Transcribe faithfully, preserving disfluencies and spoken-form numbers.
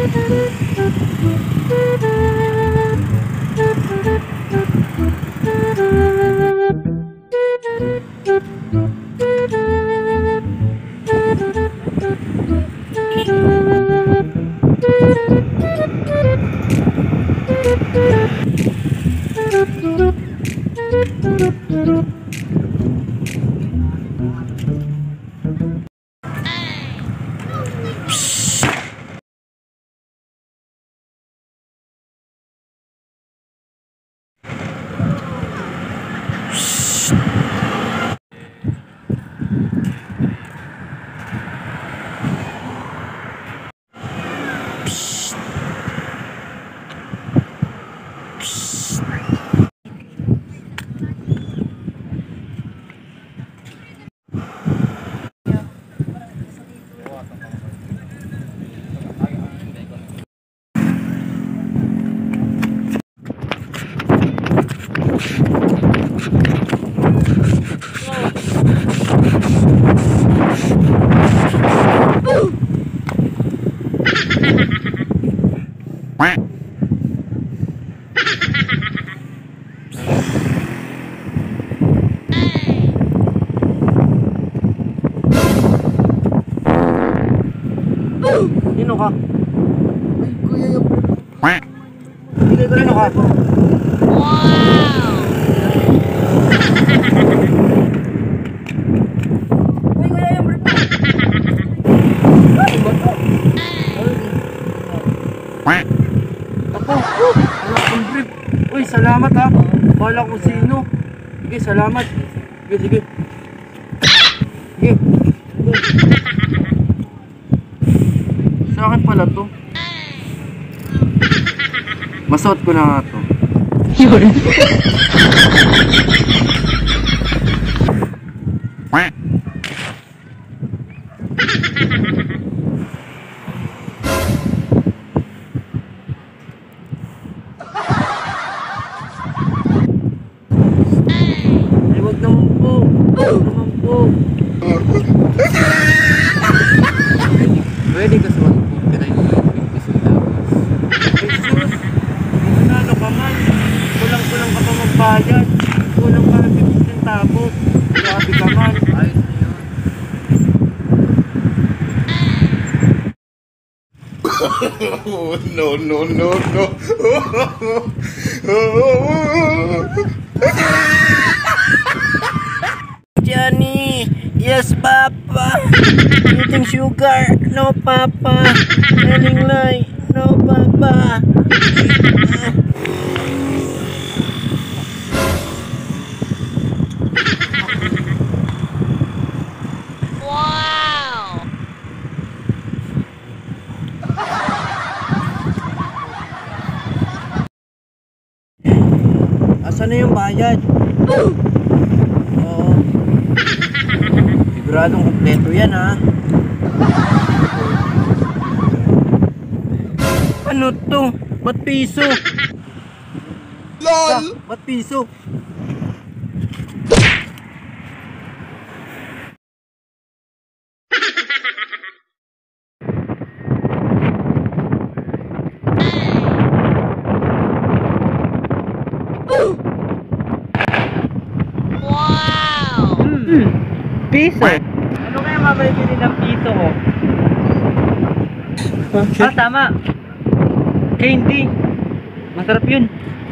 Nino ka? Ay, kuya yung... Hindi ko nino ka? Wow! Ay, kuya yung brief. Ay, bato. Ako, wala akong brief. Uy, salamat ha. Bala ko sino. Sige, salamat. Sige, sige. Sige. Sa akin pala to. Masuot ko na nga to. Yun. Ay, wag naman po. Wag naman po. Pwede ka sa one forty nine point piso tapos. Jesus! Nanalo ka man. Kulang-kulang ka pa magbayad. Kulang ka na fifty centavos. Grabe ka man. Ayos na yun. No, no, no, no. Johnny! Yes, Papa! Eating sugar! No, Papa! Telling lie! No, Papa! Wow! Asan na yung bayad? Oo. Siguradong kompleto yan ha. Ano to? Ba't piso? LOL! Ah, ba't piso? Wow! Hmm. Piso? Ano kaya mabalik din ng piso ko? Ah, tama. Candy. Masarap yun.